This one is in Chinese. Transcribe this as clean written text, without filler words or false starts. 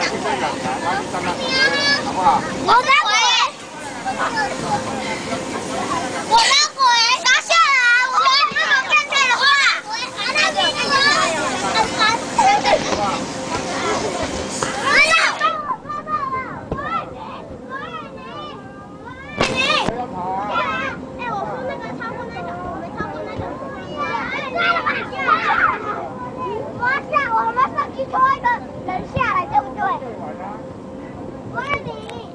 好不好？我的鬼！我的鬼！拿下来！我们这种变态的话，我们上去拖一个人下来，对不对？我爱你。